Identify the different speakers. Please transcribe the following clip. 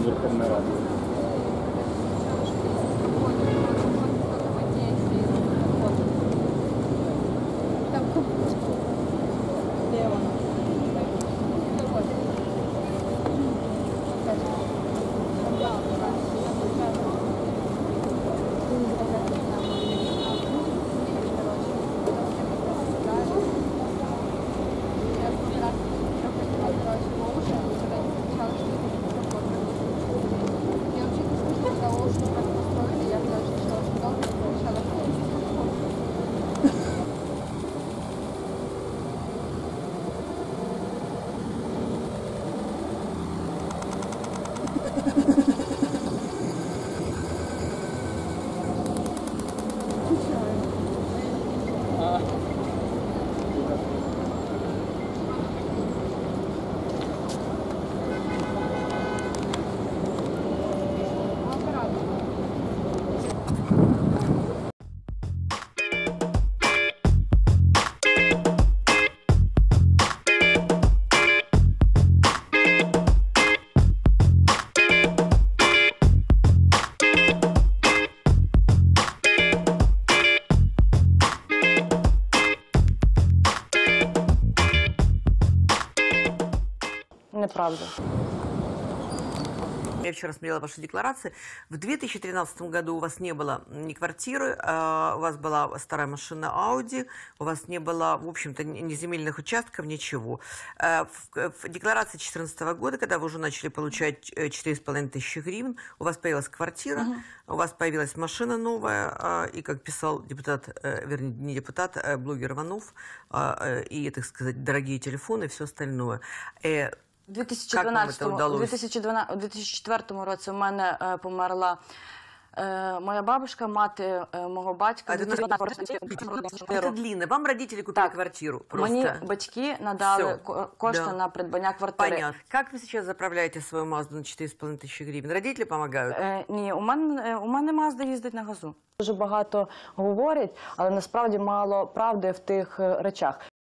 Speaker 1: з Верховної Ради.
Speaker 2: Неправда.
Speaker 3: Я вчера смотрела ваши декларации. В 2013 году у вас не было ни квартиры, у вас была старая машина Audi, у вас не было, в общем-то, ни земельных участков, ничего. В декларации 2014 года, когда вы уже начали получать 4,5 тысячи гривен, у вас появилась квартира, у вас появилась машина новая, и, как писал депутат, вернее, не депутат, блогер Иванов, и, так сказать, дорогие телефоны и все остальное.
Speaker 2: У 2004 році у мене померла моя бабушка, мати мого батька.
Speaker 3: Это длинно. Вам родители купили квартиру просто?
Speaker 2: Мені батьки надали кошти на придбання квартири.
Speaker 3: Понятно. Как вы сейчас заправляете свою Мазду на 4,5 тысячи гривен? Родители помогают?
Speaker 2: Ні, у мене Мазда їздить на газу. Дуже багато говорять, але насправді мало правди в тих речах.